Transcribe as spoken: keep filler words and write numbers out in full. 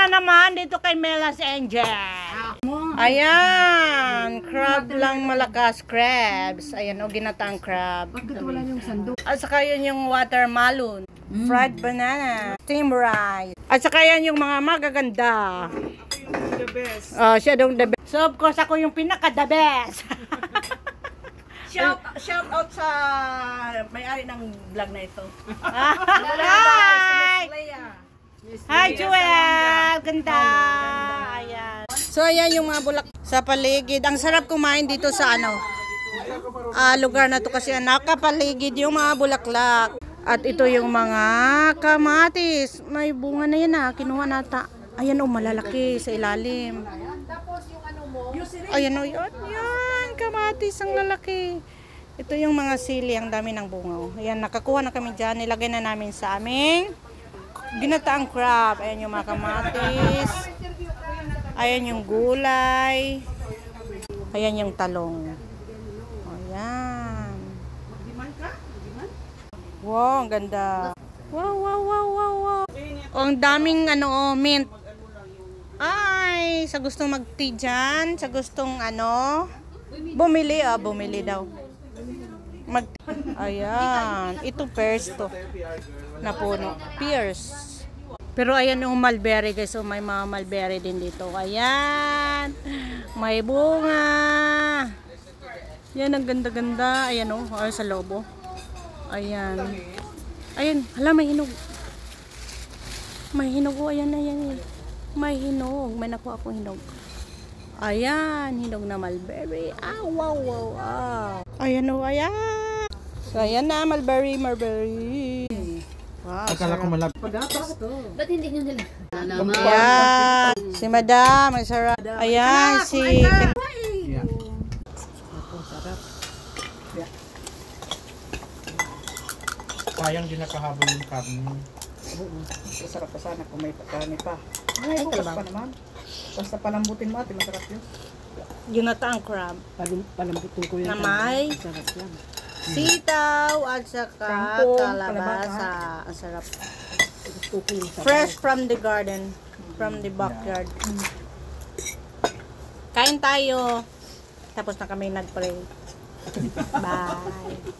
naman dito kay Melas Angel. Ayan, crab lang malakas, crabs. Ayan, o ginataang crab. Bakit wala yung sandok? At saka yun yung watermelon, mm. fried banana, steam rice. At saka yan yung mga magaganda. The best. Oh, siya dong the best. So of course ako yung pinaka the best. Shout, shout out sa may-ari ng vlog na ito. Hi! Hi, Joel! Ganda! Ayan. So, ayan yung mga bulak sa paligid. Ang sarap kumain dito sa ano, uh, lugar na to kasi nakapaligid yung mga bulaklak. At ito yung mga kamatis. May bunga na yan ah. Kinuha nata. Ayan o, malalaki sa ilalim. Ayan o, yun. Yan, kamatis ang lalaki. Ito yung mga sili, ang dami ng bunga. Ayan, nakakuha na kami dyan. Nilagay na namin sa aming ginataang crab. Ayan yung mga kamatis. Ayan yung gulay. Ayan yung talong. Ayan. Wow, ang ganda. Wow, wow, wow, wow, wow. Oh, ang daming ano, oh, mint. Ay, sa gustong mag-tea dyan, sa gustong ano, bumili, ah, bumili daw. Mag ayan, ito pears to, na puno, pears. Pero ayan yung mulberry guys, so may mga mulberry din dito. Ayan, may bunga. Yan, ang ganda-ganda. Ayan oh, ay, sa lobo. Ayan. Ayan, hala, may hinog. May hinog, oh, ayan, ayan, ayan. May hinog. May nakuha akong hinog. Ayan, hinog na mulberry. Ah, wow, wow, wow. Ayan o, ayan. So, ayan na, mulberry, mulberry. Wow, akala ko malap. Pagapas to. Ba't hindi nyo nila? Ayan. Si Madam, ang sarap. Ayan, si... Yeah. Sayang din nakahabol yung karne. Oo. Masarap pa sana kung may karne pa. Ay, bukas pa naman. Basta palambutin mo ate, masarap yun. Ginataang crab. Palum palambutin ko yan. Na may masarap yan. sitaw at saka Kangkong, kalabasa. Ang sarap. Gusto ko yung sarap. Fresh from the garden. From the backyard. Kain tayo. Tapos na kami nag-pray. Bye.